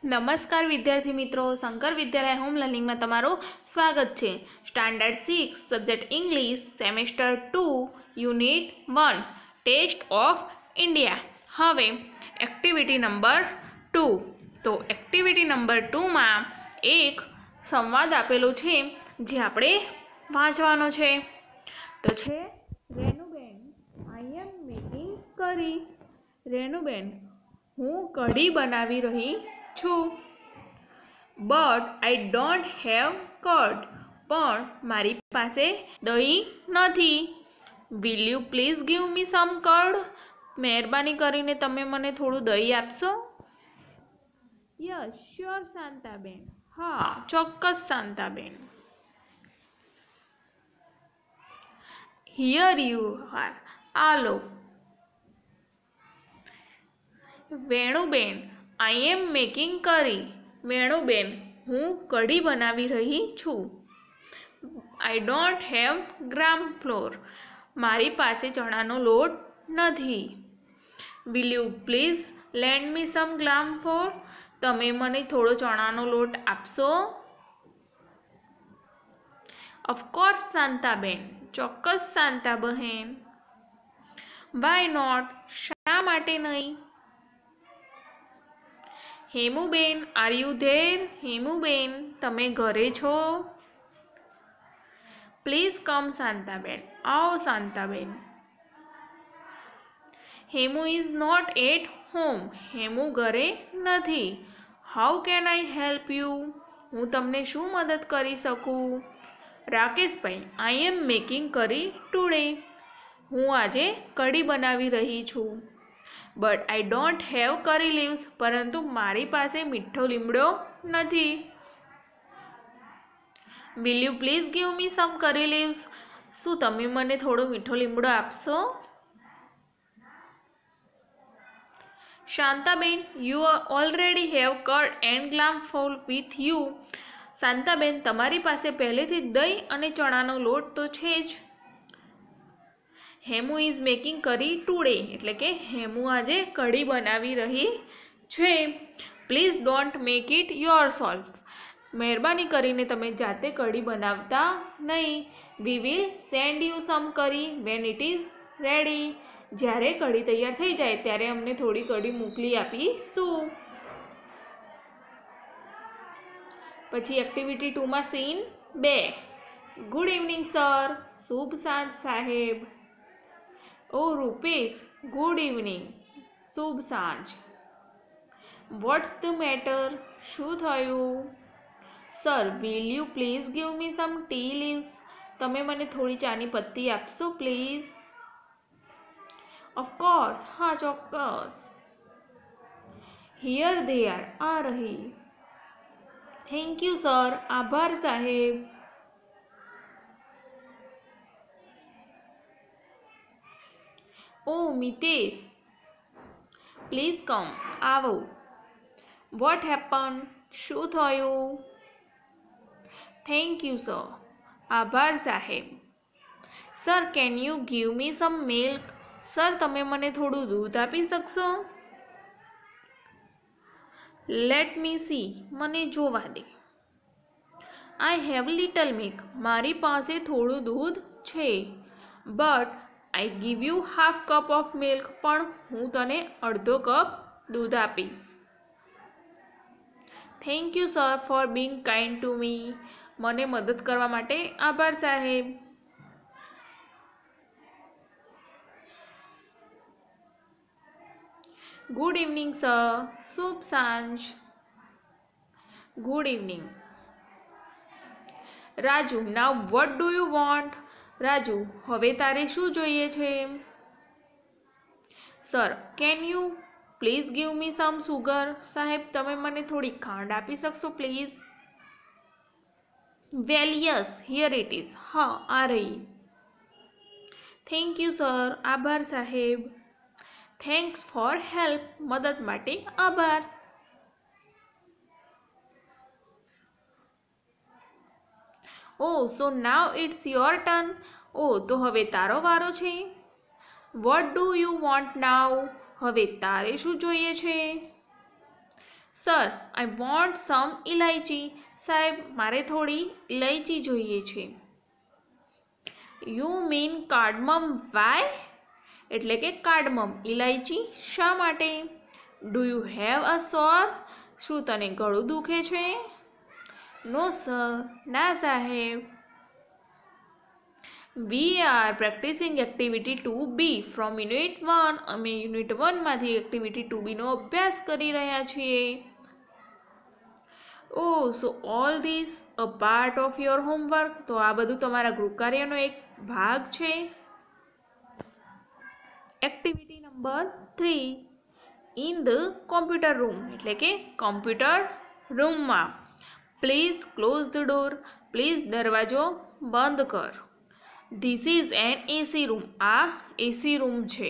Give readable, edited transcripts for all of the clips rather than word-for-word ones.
નમસ્કાર વિદ્યાર્થી મિત્રો, શંકર વિદ્યાલય હોમ લર્નિંગમાં તમારું સ્વાગત છે. Standard 6 subject English semester 2 unit 1 test of India. હવે એક્ટિવિટી નંબર 2. તો એક્ટિવિટી નંબર 2માં એક સંવાદ આપેલો છે જે આપણે વાંચવાનો છે. તો છે રેનુબેન, આઈ એમ મેકિંગ કરી. રેનુબેન, હું કઢી બનાવી રહી છું. But I don't have curd. પણ મારી પાસે દહીં નથી. Will you please give me some curd. મહેરબાની કરીને તમે મને થોડું દહીં આપશો? Yes sure Shantaben. હા ચોક્કસ શાંતાબેન. Here you are. આ લો. વેણુબેન, આઈ એમ મેકિંગ કરી. વેણુબેન, હું કઢી બનાવી રહી છું. I don't have gram flour. મારી પાસે ચણાનો લોટ નથી. Will you please lend me some gram flour. તમે મને થોડો ચણાનો લોટ આપશો? ઓફકોર્સ શાંતાબેન. ચોક્કસ શાંતા બહેન. Why not. શા માટે નહીં? Hemuben, are you there? Hemuben, તમે ઘરે છો? Please come Shantaben. આવો Shantaben. Hemu is not at home. Hemu ઘરે નથી. How can I help you? હું તમને શું મદદ કરી શકું? રાકેશભાઈ, I am making curry today. હું આજે કઢી બનાવી રહી છું. But I don't have curry leaves. પરંતુ મારી પાસે મીઠો લીમડો નથી. Will you please give me some curry leaves. શું તમે મને થોડો મીઠો લીમડો આપશો? Shantaben, you already have curd and gram flour with you. Shantaben, તમારી પાસે પહેલેથી જ દહીં અને ચણાનો લોટ તો છે જ. Hemu is making curry today. એટલે કે હેમુ આજે કઢી બનાવી રહી છે. Please don't make it yourself. મહેરબાની કરીને તમે જાતે કઢી બનાવતા નહીં. We will send you some curry when it is ready. જ્યારે કઢી તૈયાર થઈ જાય ત્યારે અમને થોડી કઢી મોકલી આપીશું. પછી એક્ટિવિટી 2માં સીન 2. Good evening sir. શુભ સાંજ સાહેબ. Oh Rupesh, good evening. શુભ સાંજ. What's the matter? શું થયું? Sir, will you please give me some tea leaves. તમે મને થોડી ચાની પત્તી આપશો પ્લીઝ? ઓફકોર્સ. હા ચોક્કસ. Here they are. આ રહી. Thank you sir. આભાર સાહેબ. Oh Mitesh, please come. આવો. What happen? શું થયું? Thank you sir. આભાર સાહેબ. Sir, can you give me some milk? Sir, તમે મને થોડું દૂધ આપી શકશો? Let me see. મને જોવા દે. I have little milk. મારી પાસે થોડું દૂધ છે. But I give you half cup of milk. પણ હું તને અડધો કપ દૂધ આપીશ. Thank you sir for being kind to me. મને મદદ કરવા માટે આભાર સાહેબ. Good evening sir. શુભ સાંજ. Good evening. Raju, now what do you want? Raju, હવે તારે શું જોઈએ છે? Sir, can you please give me some sugar? સાહેબ, તમે મને થોડી ખાંડ આપી શકશો please? Well yes, here it is. હા, આ રહી. Thank you sir. આભાર સાહેબ. Thanks for help. મદદ માટે આભાર. Oh so now it's your turn. Oh તો હવે તારો વારો છે. વોટ ડુ યુ વોન્ટ નાવ? હવે તારે શું જોઈએ છે? Sir I want some elaichi. સાહેબ મારે થોડી ઇલાયચી જોઈએ છે. You mean cardamom. વાય? એટલે કે કાર્ડમમ ઇલાયચી શા માટે? ડુ યુ હેવ અ સોર? શું તને ગળું દુખે છે? No sir. ના સાહેબ. We are practicing activity 2B from unit 1. અમે યુનિટ 1માંથી એક્ટિવિટી 2Bનો અભ્યાસ કરી રહ્યા છીએ. Oh so all this a part of your homework. તો આ બધું તમારા ગૃહકાર્યનો એક ભાગ છે. Activity number 3 in the computer room એટલે કે કોમ્પ્યુટર રૂમમાં. Please close the door. Please દરવાજો બંધ કર. This is an AC room. આ એસી રૂમ છે.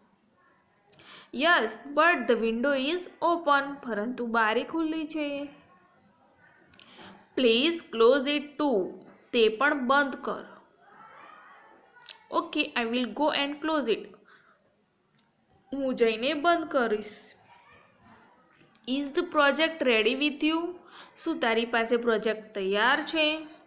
Yes but the window is open. પરંતુ બારી ખુલ્લી છે. Please close it too. તે પણ બંધ કર. Okay I will go and close it. હું જઈને બંધ કરીશ. Is the project ready with you. શું તારી પાસે પ્રોજેક્ટ તૈયાર છે?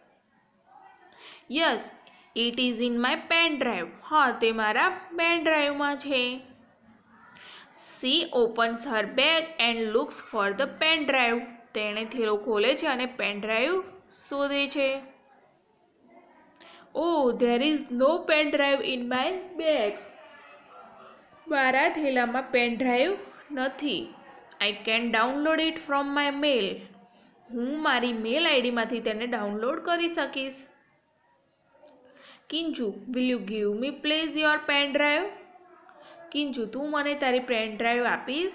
Yes it is in my pen drive. હા તે મારા પેન ડ્રાઈવમાં છે. She opens her bag and looks for the pen drive. તેણે થેલો ખોલે છે અને પેન ડ્રાઈવ શોધે છે. Oh there is no pen drive in my bag. મારા થેલામાં પેન ડ્રાઈવ નથી. I can download it from my mail. હું મારી મેલ આઈડીમાંથી તેને ડાઉનલોડ કરી શકીશ. Kinju will you give me please your pen drive. Kinju તું મને તારી પેન ડ્રાઈવ આપીશ?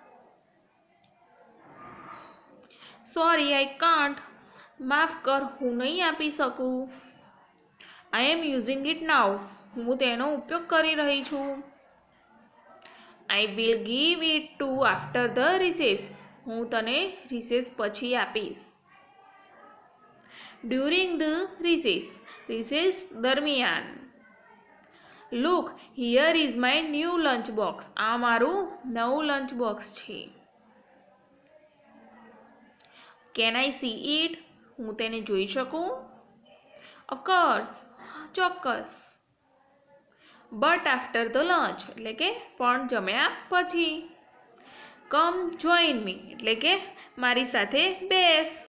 Sorry I can't. માફ કર હું નહીં આપી શકું. I am using it now. હું તેનો ઉપયોગ કરી રહી છું. I will give it to after the recess. હું તને રિસેસ પછી આપીશ. During the recess. રિસેસ દરમિયાન. Look here is my new lunch box. આ મારું નવું લંચ બોક્સ છે. Can I see it. હું તેને જોઈ શકું? ઓફકોર્સ ચોક્કસ. બટ આફ્ટર ધ લંચ એટલે કે પણ જમ્યા પછી. કમ જોઈન મી એટલે કે મારી સાથે બેસ.